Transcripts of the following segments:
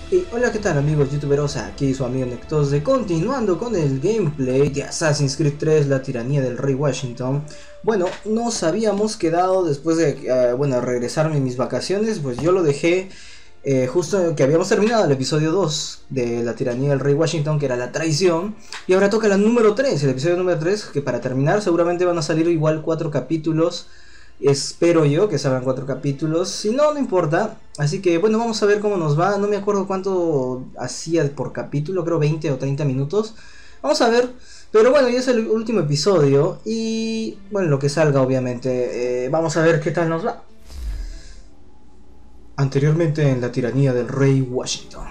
Y hola, ¿qué tal amigos youtuberos? Aquí su amigo Nectose, continuando con el gameplay de Assassin's Creed 3, la tiranía del rey Washington. Bueno, nos habíamos quedado después de, regresarme en mis vacaciones, pues yo lo dejé justo que habíamos terminado el episodio 2 de la tiranía del rey Washington, que era la traición. Y ahora toca la número 3, el episodio número 3, que para terminar seguramente van a salir igual 4 capítulos. Espero yo que salgan 4 capítulos. Si no, no importa. Así que bueno, vamos a ver cómo nos va. No me acuerdo cuánto hacía por capítulo. Creo 20 o 30 minutos. Vamos a ver. Pero bueno, ya es el último episodio. Y bueno, lo que salga obviamente. Vamos a ver qué tal nos va. Anteriormente en la tiranía del rey Washington.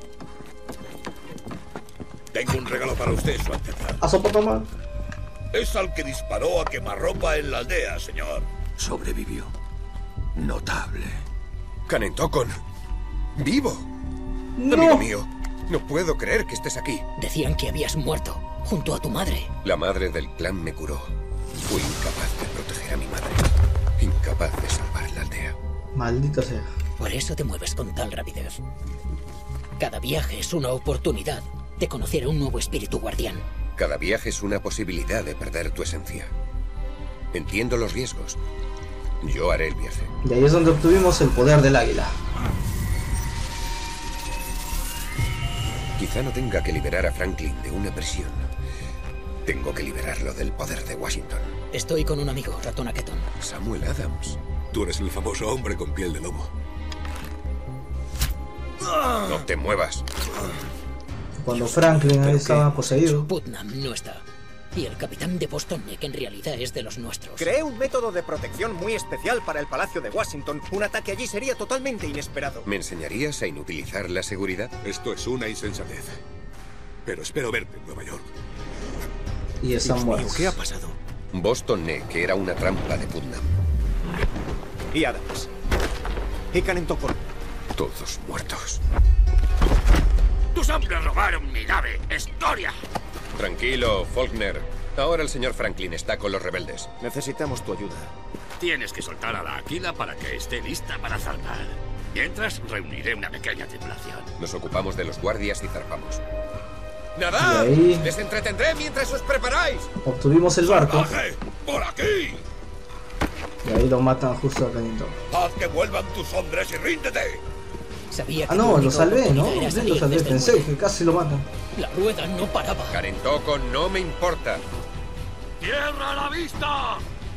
Tengo un regalo para usted, su alteza. A sopa tomar. Es al que disparó a quemarropa en la aldea, señor. Sobrevivió. Notable. Canentocon. ¡Vivo! No. Amigo mío, no puedo creer que estés aquí. Decían que habías muerto, junto a tu madre. La madre del clan me curó. Fui incapaz de proteger a mi madre. Incapaz de salvar la aldea. Maldita sea. Por eso te mueves con tal rapidez. Cada viaje es una oportunidad de conocer a un nuevo espíritu guardián. Cada viaje es una posibilidad de perder tu esencia. Entiendo los riesgos. Yo haré el viaje. De ahí es donde obtuvimos el poder del águila. Quizá no tenga que liberar a Franklin de una prisión. Tengo que liberarlo del poder de Washington. Estoy con un amigo, Ratón Keton. Samuel Adams. Tú eres el famoso hombre con piel de lobo. No te muevas. Cuando Franklin ahí estaba poseído. Putnam no está. Y el capitán de Boston, que en realidad es de los nuestros. Creé un método de protección muy especial para el Palacio de Washington. Un ataque allí sería totalmente inesperado. ¿Me enseñarías a inutilizar la seguridad? Esto es una insensatez. Pero espero verte en Nueva York. Y están Dios mío, muertos. ¿qué ha pasado? Boston que era una trampa de Putnam. Y Adams. Y Canentocon. Todos muertos. ¡Tus hombres robaron mi nave! ¡Historia! Tranquilo, Faulkner. Ahora el señor Franklin está con los rebeldes. Necesitamos tu ayuda. Tienes que soltar a la Aquila para que esté lista para zarpar. Mientras, reuniré una pequeña tripulación. Nos ocupamos de los guardias y zarpamos. Y ¡Nadad! ahí ¡Les entretendré mientras os preparáis! obtuvimos el barco. ¡Salvaje! ¡Por aquí! Y ahí lo matan justo a Canito. ¡Haz que vuelvan tus hombres y ríndete! Sabía que Ah, tu no, lo única salvé, ¿no? oportunidad era Sí, salir lo salvé, desde el pensé muelle. que casi lo matan. La rueda no paraba. Canentocon, no me importa. ¡Tierra a la vista!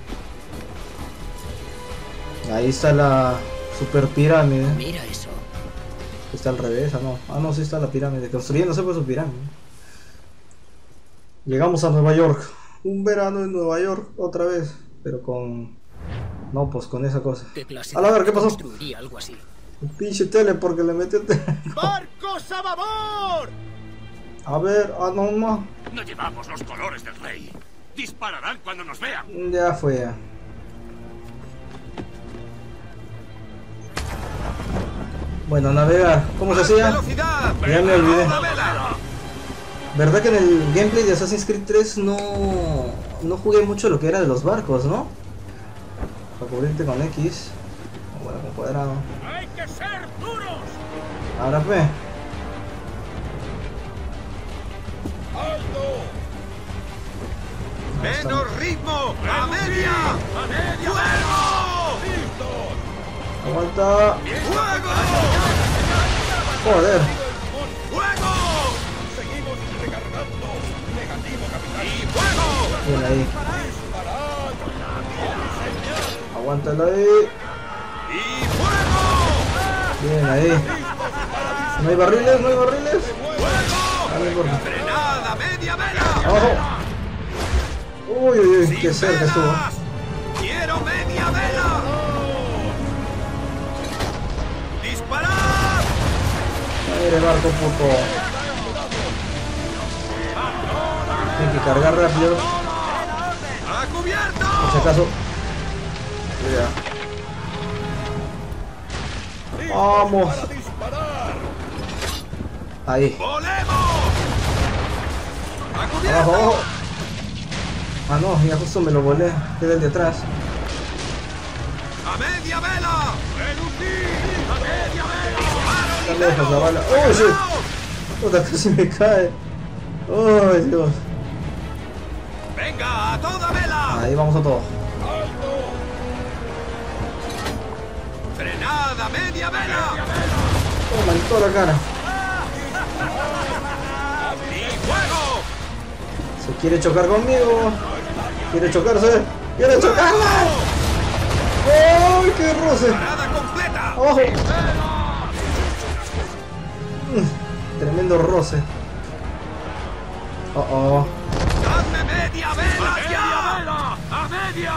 Ahí está la super pirámide. Mira eso. Está al revés, no. Ah, no, sí está la pirámide. Construyéndose por su pirámide. Llegamos a Nueva York. Un verano en Nueva York, otra vez. Pero con... No, pues con esa cosa. ¿Qué clase A la de ver, ¿qué pasó? construiría algo así? Un pinche tele porque le metió el tele. ¡Barcos a babor! A ver, ah, no, no. No llevamos los colores del rey. Dispararán cuando nos vean. Ya fue ya. Bueno, navegar. ¿Cómo se hacía? ¡Velocidad! Ya me olvidé. ¡La vela! ¿Verdad que en el gameplay de Assassin's Creed 3 no jugué mucho lo que era de los barcos, no? Para cubrirte con X. O bueno, con cuadrado. ¡Hay que ser duros! Ahora fue. ¡Alto! ¡Menos ritmo! ¡A media! ¡A media! ¡Fuego! ¡Listos! Aguanta. ¡Fuego! Joder. ¡Fuego! Seguimos recargando. Negativo, capitán. ¡Y fuego! Bien ahí. Aguántalo ahí. ¡Y fuego! Bien ahí. No hay barriles, no hay barriles. ¡Fuego! Ah, no importa. ¡Frenada! ¡Media vela! Abajo. Uy, uy, uy, qué ¡Sin cerca estuvo. velas! ¡Quiero media vela! ¡Disparad! Aire barco puto. Hay que cargar rápido. ¡A cubierto! Por si acaso. Ya. Vamos. Ahí. ¡Volemos! ¡A Abajo, cubierto! abajo. Ah no, ya justo me lo volé. Queda el de atrás. ¡A media vela! ¡Reducir! ¡A media vela! Está lejos la bala. ¡Oh, shit! Puta, casi me cae. ¡Oh, Dios! ¡Venga, a toda vela! Ahí vamos a todo. ¡Frenada, media vela! Toma en toda la cara. ¡Y fuego! Se quiere chocar conmigo. Quiere chocarse. ¡Quiere chocarla! ¡Ay, qué roce! ¡Parada completa! ¡Abajo! Tremendo roce. Oh. ¡Dame media vela ya! ¡A media!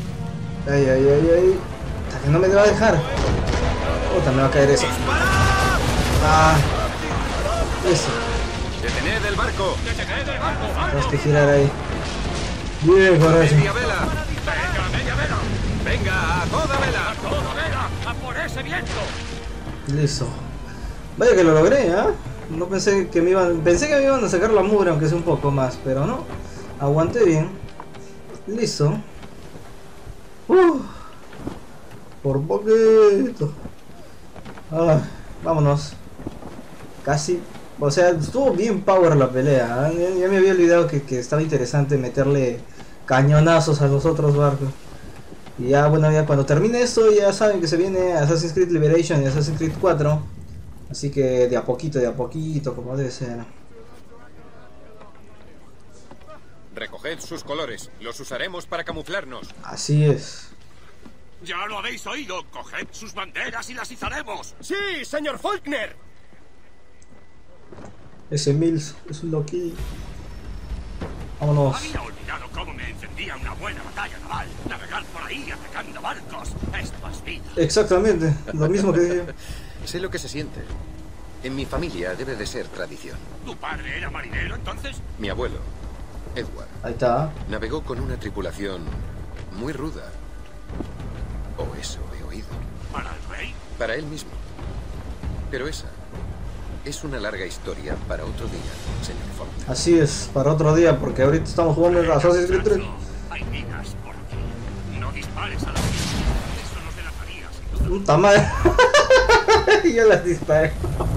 Ay. Hasta que no me va a dejar. Puta, me va a caer eso. ¡Disparad! Ah. Eso. ¡Detened el barco! Tenemos que girar ahí. Bien, coraje. ¡Media vela! ¡Venga, media vela! ¡Venga, a toda vela! ¡A toda vela! ¡A por ese viento! Listo. Vaya que lo logré, ¿eh? No pensé que me iban a sacar la mugre, aunque sea un poco más, pero no. Aguanté bien. Listo. Por poquito. Vámonos. Casi. O sea, estuvo bien power la pelea, ¿eh? Ya me había olvidado que estaba interesante meterle cañonazos a los otros barcos. Y ya, bueno, ya cuando termine esto, ya saben que se viene Assassin's Creed Liberation y Assassin's Creed 4. Así que de a poquito, como debe ser. Recoged sus colores. Los usaremos para camuflarnos. Así es. ¡Ya lo habéis oído! ¡Coged sus banderas y las izaremos! ¡Sí, señor Faulkner! Ese Mills es un loquillo. Vámonos. Había olvidado cómo me encendía una buena batalla naval. Navegar por ahí atacando barcos. Esto es vida. Exactamente, lo mismo que dije. Sé lo que se siente. En mi familia debe de ser tradición. ¿Tu padre era marinero entonces? Mi abuelo, Edward, Ahí está. navegó con una tripulación muy ruda. O eso he oído. ¿Para el rey? Para él mismo. Pero esa es una larga historia para otro día, señor Faulkner. Así es, para otro día, porque ahorita estamos jugando en Assassin's Creed 3. Hay minas por aquí. No dispares a las minas. Eso nos delataría, sin duda. Puta madre. Yo las disparé.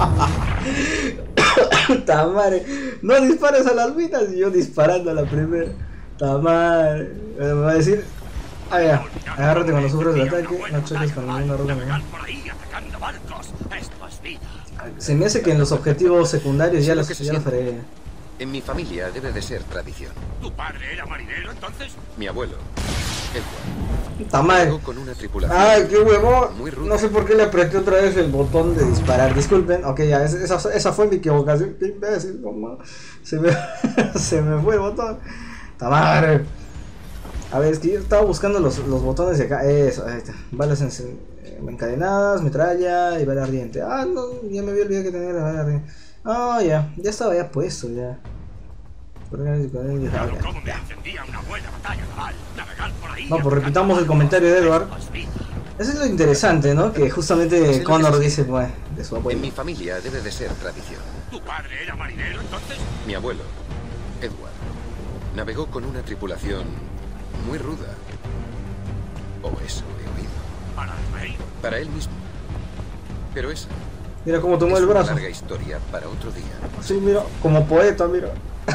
Puta madre. No dispares a las minas y yo disparando a la primera. Puta madre. Me va a decir. Ya. Agárrate cuando sufres el ataque. No choques con ninguna roca. Navegar por ahí atacando barcos. Esto es vida. Se me hace que en los objetivos secundarios ya los fregué. En mi familia debe de ser tradición. ¿Tu padre era marinero entonces? Mi abuelo, Edward, Puta madre. navegó con una tripulación. Ay, qué huevón. Muy ruda. No sé por qué le apreté otra vez el botón de disparar. Disculpen. Ok, ya, esa fue mi equivocación. Qué imbécil, mamá. Se me fue el botón. Puta madre. A ver, es que yo estaba buscando los botones de acá. Eso, ahí está. Balas encadenadas, metralla y bala ardiente. No, ya me había olvidado que tenía la bala ardiente. Ya estaba ya puesto, ya. ¿Cómo me encendía una buena batalla naval? Navegar por ahí. No, pues repitamos el comentario de Edward. Eso es lo interesante, ¿no? Que justamente Connor dice, pues, de su abuelo. En mi familia debe de ser tradición. ¿Tu padre era marinero entonces? Mi abuelo, Edward, navegó con una tripulación muy ruda. O eso he oído. ¿Para el rey? Para él mismo. Pero esa Mira cómo tomó es el una brazo. larga historia para otro día. Sí, mira, como poeta, mira.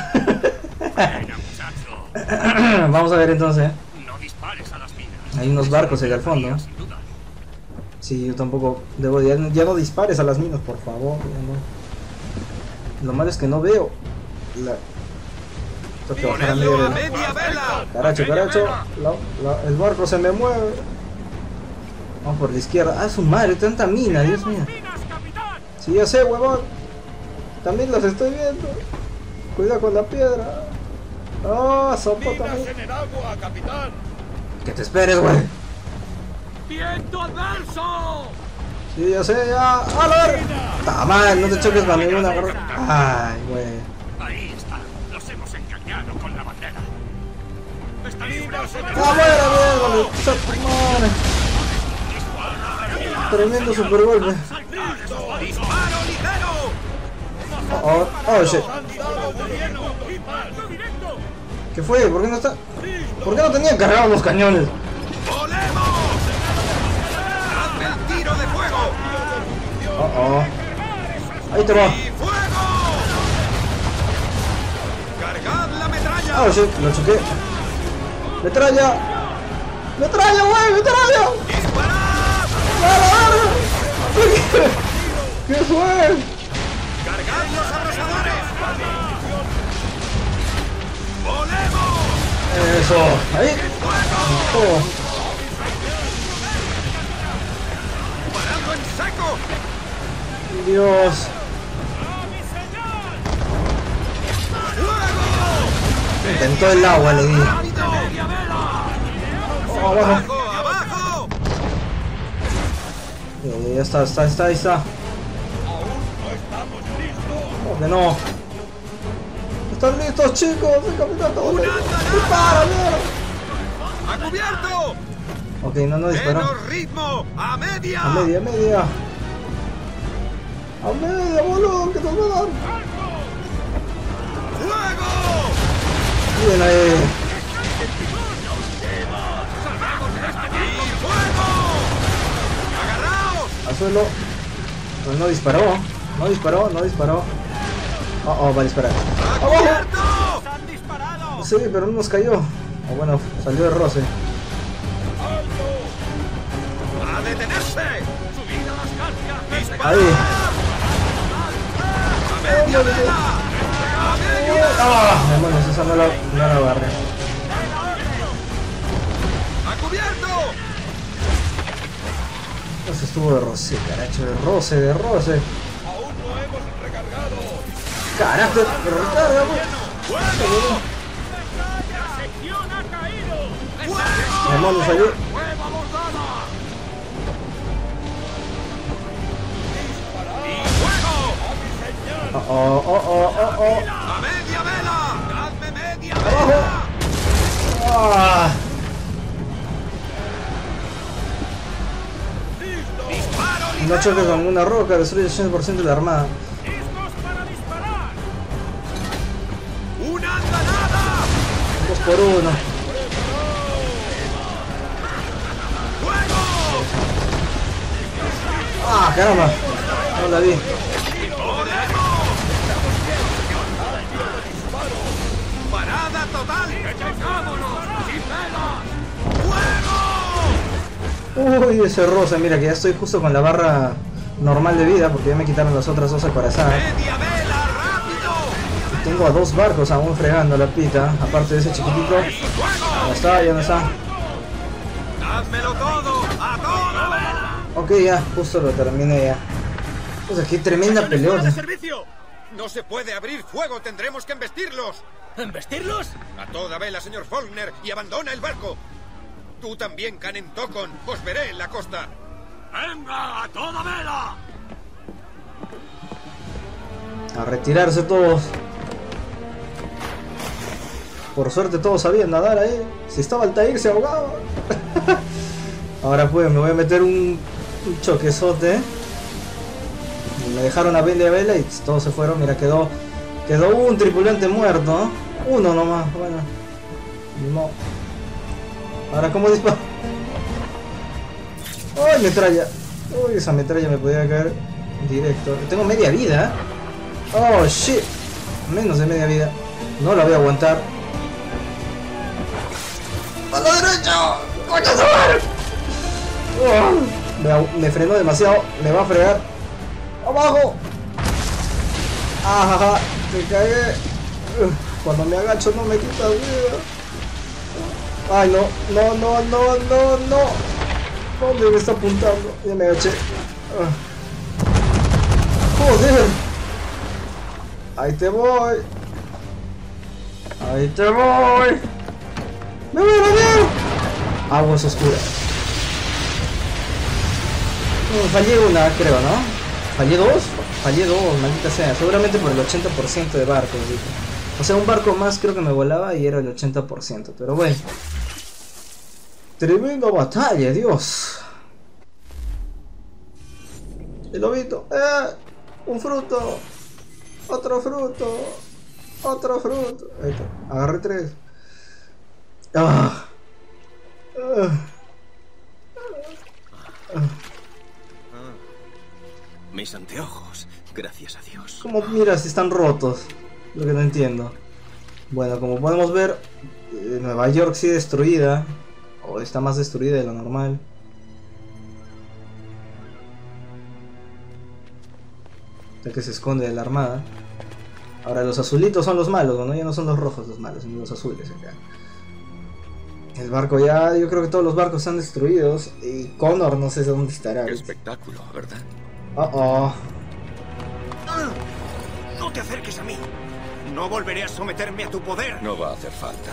Venga, muchacho. Vamos a ver entonces. No dispares a las minas. Hay unos barcos ahí al fondo, ¿no? Sin duda. Sí, yo tampoco debo. Ya no dispares a las minas, por favor. Ya no. Lo malo es que no veo. Tengo que bajar a ¡Ponedlo a media media vela! Caracho. El barco se me mueve. Vamos por la izquierda. Ah, su madre, tanta mina, Dios mío. ¡Minas, capitán! Sí, ya sé, huevón. También las estoy viendo. Cuidado con la piedra. Sopo también. en el agua, capitán! Que te esperes, güey. ¡Viento adverso! Sí, ya sé, ya. ¡A la verga! ¡Ta madre! No te choques con ninguna. Ay, güey. Ahí está. Los hemos engañado con la bandera. ¡Está libre! ¡Ah, muera, mierda! ¡Madre! Tremendo super golpe. ¡Disparo ligero! Oh, shit. ¿Qué fue? ¿Por qué no está? ¿Por qué no tenían cargados los cañones? ¡Volemos! ¡Haz el tiro de fuego! Ahí te va. ¡Y fuego! ¡Cargad la metralla! Ah, sí, lo choqué. ¡Metralla! ¡Metralla, güey! ¡Metralla! ¡Disparad! ¿Qué fue? ¡Cargad los abrasadores! ¡Volemos! Eso. Ahí. Oh. ¡Parando en seco! Dios. ¡Fuego! Intentó el agua, le di. ¡Rápido! Oh, abajo. ¡Abajo! ¡Abajo! Ya está, ahí está. Oh, que no. ¿Están listos, chicos? El capitán está volando. ¡Dispara, mierda! ¡A cubierto! Ok, no disparó. ¡Menos ritmo! ¡A media! A media. A media, boludo, que nos va a dar. ¡Fuego! Bien ahí. ¡Y fuego! ¡Agarraos! Al suelo. Pues no disparó. No disparó. Oh, va a disparar. ¡A ¡Abajo! cubierto! Sí, pero no nos cayó. O bueno, salió de roce. ¡A detenerse! ¡Dispara! Ahí. ¡A media vela! ¡A media vela! ¡Ah! Demonios, esa no la agarré. ¡A cubierto! Eso estuvo de roce, caracho. De roce. ¡Aún no hemos recargado! Carajo, pero recarga, pues. ¡Fuego! Demonios, ayú. ¡Y fuego! Oh. ¡A media vela! ¡Dadme media Abajo. vela! Ah. ¡Disparo No ligero! choques con una roca, destruye el 100% de la armada. ¡Una andanada! 2 por 1. ¡Fuego! Ah, caramba. No la vi. ¡Podemos! ¡Parada total! ¡Detengámonos! ¡Sin velas! ¡Fuego! Uy, ese roce, mira que ya estoy justo con la barra normal de vida porque ya me quitaron las otras 2 acorazadas. ¡Media vela! ¡Rápido! Tengo a 2 barcos aún fregando la pita, aparte de ese chiquitito. Ya no está. ¡Dádmelo todo! ¡A toda vela! Ok, ya, justo lo terminé ya. Pues aquí tremenda pelota. ¡De servicio! ¡No se puede abrir fuego! ¡Tendremos que embestirlos! ¿Embestirlos? ¡A toda vela, señor Faulkner! ¡Y abandona el barco! ¡Tú también, Canen Tokon! ¡Os veré en la costa! ¡Venga, a toda vela! A retirarse todos. Por suerte todos sabían nadar ahí. Si estaba Altair se ahogaba. Ahora pues me voy a meter un choquezote. Y me dejaron a media vela y todos se fueron. Mira, quedó un tripulante muerto. Uno nomás, bueno. No. Ahora cómo disparo. ¡Ay, metralla! Uy, esa metralla me podía caer directo. Tengo media vida. Oh, shit. Menos de media vida. No la voy a aguantar. ¡A la derecha! ¡Coño, su madre! Me frenó demasiado. Me va a fregar. ¡Abajo! ¡Ajaja! ¡Me cagué! Cuando me agacho no me quita vida. ¡Ay, no! ¿Dónde me está apuntando? Ya me agaché. ¡Joder! ¡Ahí te voy! ¡Me voy a venir! Aguas oscuras. Fallé una, creo, ¿no? ¿Fallé dos, maldita sea. Seguramente por el 80% de barcos. O sea, un barco más creo que me volaba y era el 80%. Pero bueno. Tremenda batalla, Dios. El lobito. Un fruto. Otro fruto. Ahí está. Agarré 3. Mis anteojos. Gracias a Dios. ¿Cómo miras si están rotos? Lo que no entiendo. Bueno, como podemos ver, Nueva York sí destruida. O está más destruida de lo normal. Ya que se esconde de la armada. Ahora los azulitos son los malos, ¿no? Ya no son los rojos los malos, sino los azules acá. El barco ya, yo creo que todos los barcos están destruidos. Y Connor no sé dónde estará. Qué espectáculo, ¿verdad? No te acerques a mí. No volveré a someterme a tu poder. No va a hacer falta.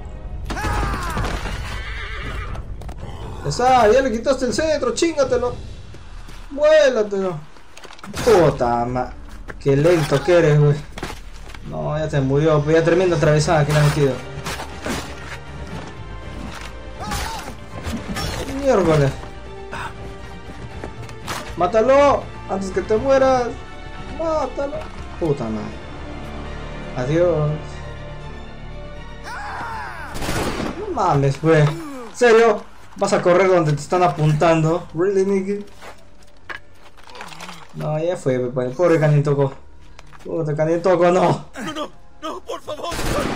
Ya le quitaste el cetro, chingatelo. Vuélatelo. Puta ma. Qué lento que eres, güey. No, ya se murió, pues ya tremenda atravesada que le ha metido. Miércoles. Mátalo antes que te mueras. Mátalo. Puta madre. Adiós. No mames, güey. ¿En serio? ¿Vas a correr donde te están apuntando? ¿Really, Nicky? No, ya fue, pobre Canintoco. Puta, Canintoco, no. No, por favor.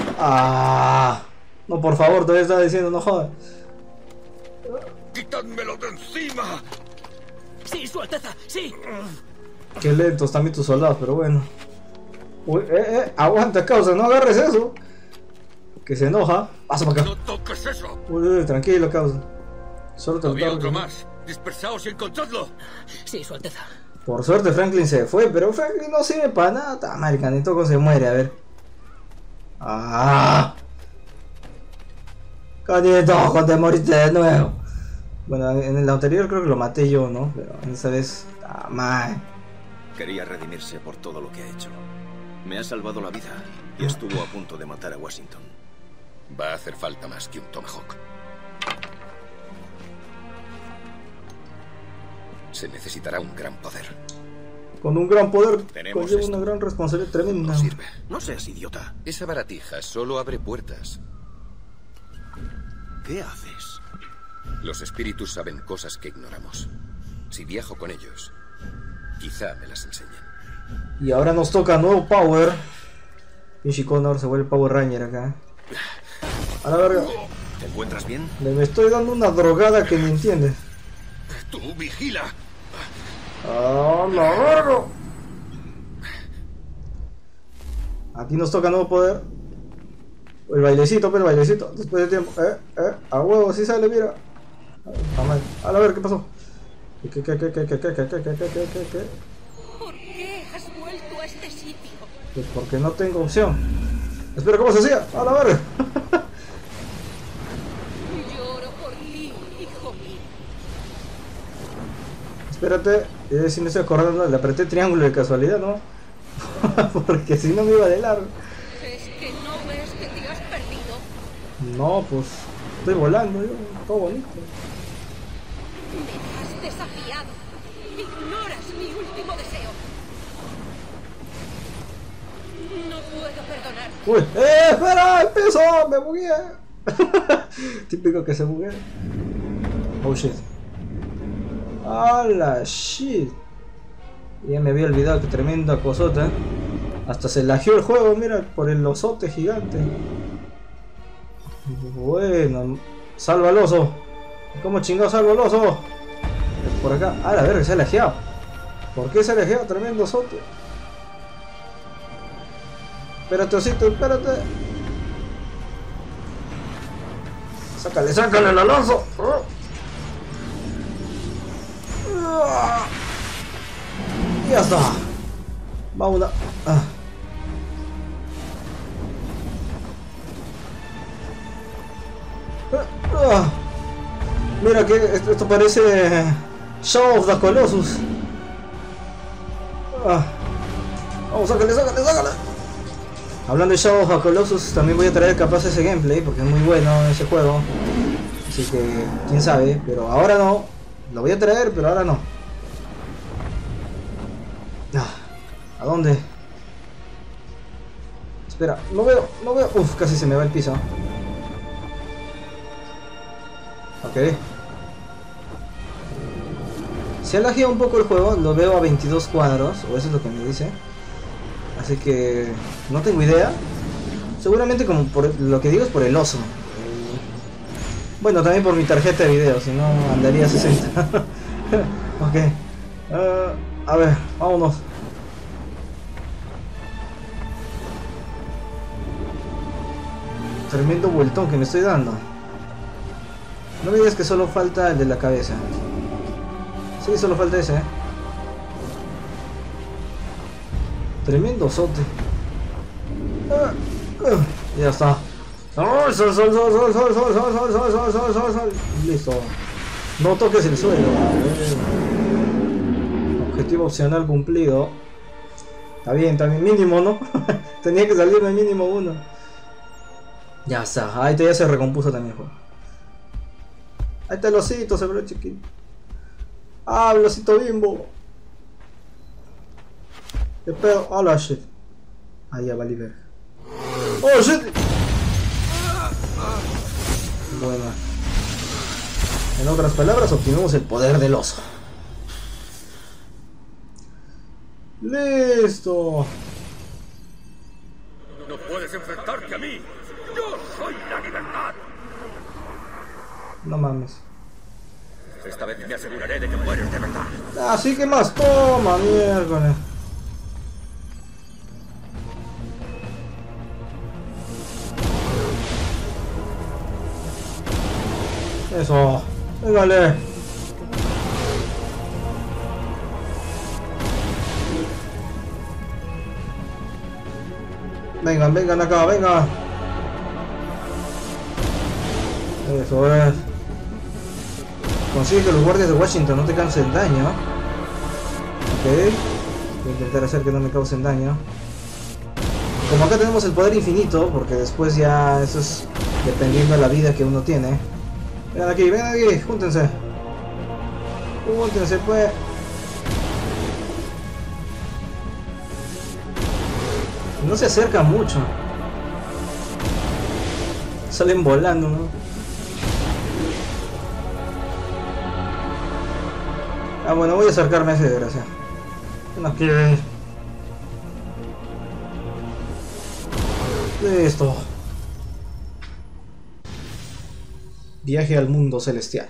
No, por favor, todavía estaba diciendo, no jodas. ¡Quitádmelo de encima! ¡Sí, Su Alteza! ¡Sí! Qué lentos también tus soldados, pero bueno. Uy, aguanta, causa, no agarres eso. Que se enoja. Pasa para acá. ¡No toques eso! Uy, tranquilo, causa. Solo te Había lo otro más. Dispersaos y encontradlo. Sí, Su Alteza. Por suerte Franklin se fue, pero Franklin no sirve para nada. Madre, Canintoco se muere, a ver. Canintoco, te moriste de nuevo. Bueno, en el anterior creo que lo maté yo, ¿no? Pero en esta vez... madre. Quería redimirse por todo lo que ha hecho. Me ha salvado la vida y estuvo a punto de matar a Washington. Va a hacer falta más que un Tomahawk. Se necesitará un gran poder. Con un gran poder Tenemos conlleva esto. una gran responsabilidad tremenda. No sirve. No seas idiota. Esa baratija solo abre puertas. ¿Qué haces? Los espíritus saben cosas que ignoramos. Si viajo con ellos, quizá me las enseñen. Y ahora nos toca nuevo power. Pinche Connor se vuelve Power Ranger acá. A la verga. ¿Te encuentras bien? Me estoy dando una drogada que ni entiendes. ¡Tú vigila! ¡A la verga! Aquí nos toca nuevo poder. El bailecito, pero el bailecito. Después de tiempo. A huevo, si sale, mira. A la verga, ¿qué pasó? ¿Qué? ¿Por qué has vuelto a este sitio? Pues porque no tengo opción. Espera, ¿cómo se hacía? A la verga. Lloro por ti, hijo mío. Espérate, si me estoy acordando, le apreté triángulo de casualidad, ¿no? Porque si no me iba de largo. ¿Es que no ves que te has perdido? No, pues estoy volando, yo, todo bonito. Me has desafiado. Ignoras mi último deseo. No puedo perdonar. Uy, espera, empezó, me bugué. Típico que se buguea. Oh shit. ¡Hala, shit! Ya me había olvidado que tremenda cosota. Hasta se lagió el juego, mira, por el osote gigante. Bueno, salva al oso. ¿Cómo chingado salva al oso? Por acá. Ah, la verga, se ha lajeado. ¿Por qué se ha lajeado? Tremendo osote. Espérate, osito, espérate. Sácale, sácale al Alonso. Y ya está. Vamos a... Mira que esto parece Shadow of the Colossus. Vamos, sácale, sácale, sácale. Hablando de Shadow of the Colossus, también voy a traer capaz ese gameplay porque es muy bueno ese juego. Así que, quién sabe, pero ahora no. Lo voy a traer, pero ahora no. ¿A dónde? Espera, no veo, no veo. Uf, casi se me va el piso. Ok. Se ha lajeado un poco el juego, lo veo a 22 cuadros, o eso es lo que me dice. Así que no tengo idea. Seguramente como por lo que digo es por el oso. Bueno, también por mi tarjeta de video, si no andaría a 60. Ok. A ver, vámonos. Tremendo vueltón que me estoy dando. No me digas que solo falta el de la cabeza. Sí, solo falta ese, Tremendo sote. Ya está. Listo. No toques el suelo. Objetivo opcional cumplido. Está bien, mínimo, ¿no? Tenía que salirme mínimo uno. Ya está, ahí ya se recompuso también el juego. Ahí está el osito, se ve chiquito. Ah, el osito bimbo. ¿Qué pedo? Hola, shit. Ahí ya vale ver. Oh, shit. Bueno. En otras palabras, obtenemos el poder del oso. Listo. No puedes enfrentarte a mí. Yo soy la libertad. No mames. Esta vez me aseguraré de que mueres de verdad. Así que más toma, mierda. Eso. Véngale. Vengan acá, vengan. Eso es. Consigue que los guardias de Washington no te causen daño. Ok. Voy a intentar hacer que no me causen daño. Como acá tenemos el poder infinito, porque después ya eso es dependiendo de la vida que uno tiene. Vengan aquí, júntense. Júntense, pues. No se acercan mucho. Salen volando, ¿no? Ah, bueno, voy a acercarme a ese desgraciado. Ven aquí. Listo. Viaje al mundo celestial.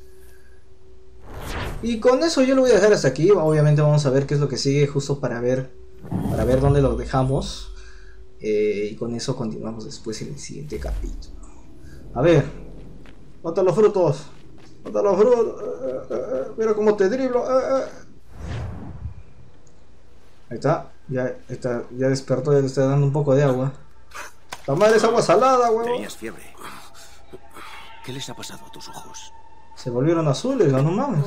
Y con eso yo lo voy a dejar hasta aquí. Obviamente vamos a ver qué es lo que sigue, justo para ver dónde lo dejamos. Y con eso continuamos después en el siguiente capítulo. A ver. Mata los frutos. Mata los frutos. Mira cómo te driblo. Ahí está. Ya despertó, ya le está dando un poco de agua. La madre es agua salada, huevo. Tenías fiebre. ¿Qué les ha pasado a tus ojos? Se volvieron azules, no mames.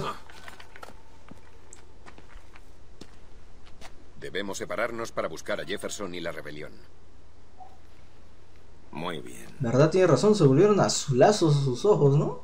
Debemos separarnos para buscar a Jefferson y la rebelión. Muy bien. ¿Verdad? Tiene razón, se volvieron azulazos sus ojos, ¿no?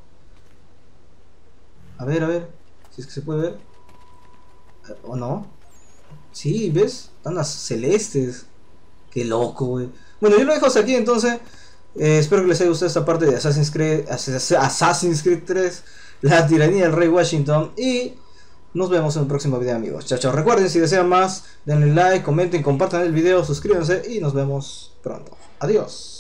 A ver. Si es que se puede ver. ¿O no? Sí, ¿ves? Están celestes. Qué loco, güey. Bueno, yo lo dejo hasta aquí entonces. Espero que les haya gustado esta parte de Assassin's Creed 3, la tiranía del Rey Washington. Y nos vemos en el próximo video, amigos. Chao. Recuerden, si desean más, denle like, comenten, compartan el video, suscríbanse y nos vemos pronto. Adiós.